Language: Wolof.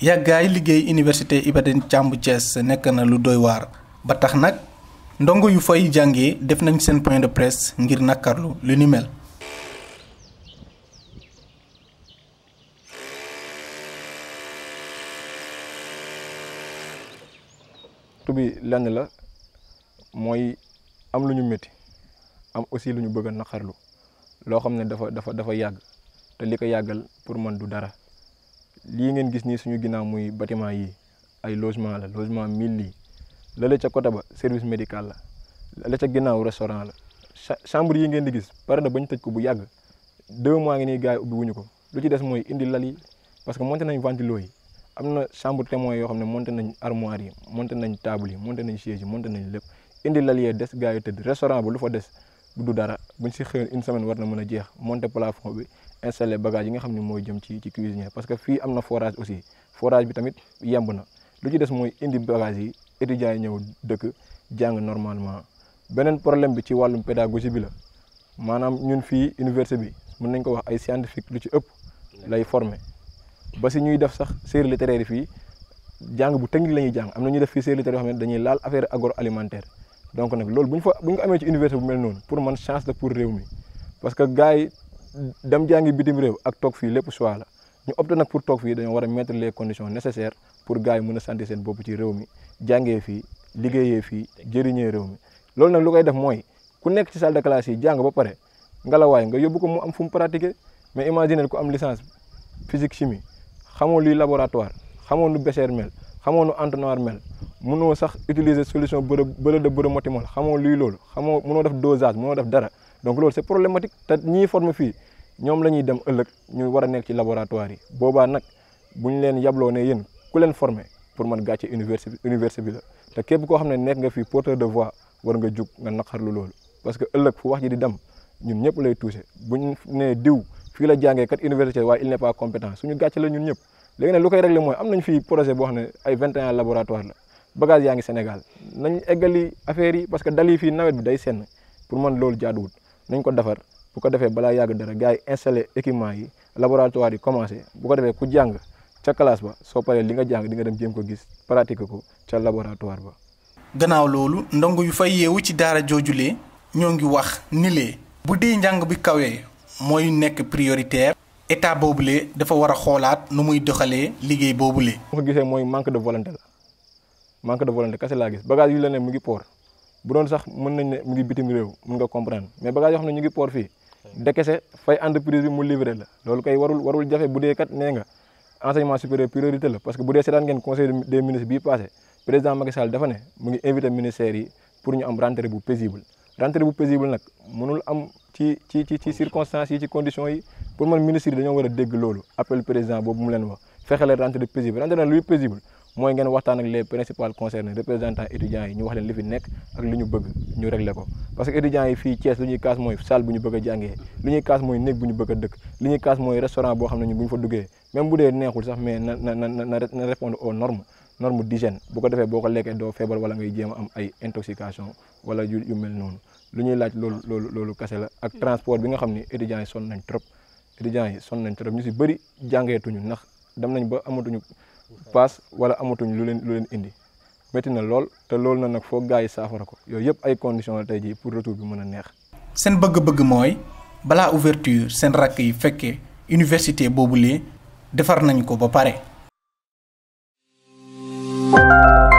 yàggaay liggéey université Iba Der Thiam bu Thiès nekk na lu doy waar ba tax nag ndongo yu fay jàngee def nañ seen point de presse ngir nakkarlu lu ni mel. tubi lenn la mooy am lu ñu métti am aussi lu ñu bëgg a naqarlu loo xam ne dafa yàgg te li ko yàggal pour man du dara lii ngeen gis nii suñu ginnaaw muy bâtiment yi ay logement la logement 1000 lii lële ca côté ba service médical la la ca ginnaaw restaurant la chambre yi ngeen di gis pare na bañ tëj ko bu yàgg 2 mois ngi nii gars yi ubbi wuñu ko lu ci des mooy indi lal yi parce que monté nañ ventilo yi am na chambre témoin yoo xam ne monté nañ armoire yi monté nañ table yi monté nañ siège yi monté nañ lépp indi lal yee des gars yi tëdd restaurant bi lu fa des du dara buñ si xëyoon une semaine war na mën a jeex monté plafond bi installé bagage yi nga xam ne mooy jëm ci cuisinier parce que fii am na forage aussi forage bi tamit yemb na lu ci des mooy indi bagage yi étudiants yi ñëw dëkk jàng normalement beneen problème bi ci wàllum pédagogie bi la maanaam ñun fii université bi mën nañ ko wax ay scientifique lu ci ëpp lay former ba si ñuy def sax série littéraire yi fii jàng bu technique la ñuy jàng am na ñuy def fii série littéraire yoo xam ne dañuy laal affaire agroalimentaire donc nag loolu bu ñu ko amee ci université bu mel noonu pour man chance la pour réew mi parce que gars yi dem jàngi bitim réew ak toog fii lépp choix la ñu opté nag pour toog fii dañoo war a mettre les conditions nécessaires pour gars yi mën a sentir seen bopp ci réew mi jàngee fii liggéeyee fii jëriñee réew mi loolu nag lu koy def mooy ku nekk ci salle de classe yi jàng ba pare ngelawaay nga yóbbu ko mu am fu mu pratiquer mais imaginer ku am licence physique chimie xamoo luy laboratoire xamoo nu bécher mel xamoo nu entonnoir mel mënoo sax utiliser solution beurre de bromotimol xamoo luy loolu xamoo mënoo def dosage mënoo def dara donc loolu c'est problématique te ñii former fii ñoom la ñuy dem ëllëg ñu war a nekk ci laboratoire yi boobaa nag bu ñu leen yabloo ne yéen ku leen former pour man gàcce université bi la te képp koo xam ne nekk nga fii porteur de voix war nga jug nga naqarlu loolu parce que ëllëg fu wax ji di dem ñun ñëpp lay touché buñ ne diw fii la jàngee kat université waaye il n'est pas compétent suñu gàcce la ñun ñëpp léegi nag lu koy réglé mooy am nañ fii projet boo xam ne ay 21 laboratoire la bagage yaa ngi Sénégal nañ eggali affaire yi parce que dal yi fii nawet bi day senn pour man loolu jaaduwul nañ ko defar bu ko defee balaa yàgg dara gars yi installé équipement yi laboratoire yi commencé bu ko defee ku jàng ca classe ba soo paree li nga jàng di nga dem jéem ko gis pratique ko ca laboratoire ba. gannaaw loolu ndongo yu fay yeewu ci daara joojulee ñoo ngi wax ni lee bu dee njàng bi kawee mooy nekk prioritaire état boobule dafa war a xoolaat nu muy doxalee liggéey boobule. bu ko gisee mooy manque de volonté la manque de volonté kese laa gis bagage yu la ne mu ngi port bu doon sax mën nañ ne mu ngi bitim réew mën nga comprendre mais bagage yoo xam ne ñu ngi port fii dekese fay entreprise bi mu livré la loolu kay warul jafe bu dee kat nee nga enseignement supérieur priorité la parce que bu dee seetaan ngeen conseil des ministres bii passé président Macky Sall dafa ne mu ngi invité ministères yi pour ñu am rentrée bu paisible nag mënul am ci circonstances yi ci conditions yi pour man ministre yi dañoo war a dégg loolu appel président boobu mu leen wax fexe leen rentrée paisible rentrée luy paisible mooy ngeen waxtaan ak les principaux concernés représentants étudiants yi ñu wax leen li fi nekk ak li ñu bëgg ñu régler ko parce que étudiants yi fii Thiès lu ñuy kaas mooy salle bu ñu bëgg a jàngee li ñuy kaas mooy néeg bu ñu bëgg a dëkk li ñuy kaas mooy restaurant boo xam ne ñu bu ñu fa duggee même bu dee neexul sax mais na répondre aux normes d'hygiène bu ko defee boo ko lekkee doo feebar wala ngay jéem a am ay intoxication wala yu mel noonu lu ñuy laaj loolu kase la ak transport bi nga xam ni étudiants yi sonn nañ trop ñu si bëri jàngeetuñu ndax dem nañ ba amatuñu paas wala amatuñ lu leen indi métti na lool te loolu na nag foog gars yi saafara ko yooyu yëpp ay conditions la tey jii pour retour bi mën a neex. seen bëgg-bëgg mooy balaa ouverture seen rakk yi fekkee université boobulee defar nañ ko ba pare.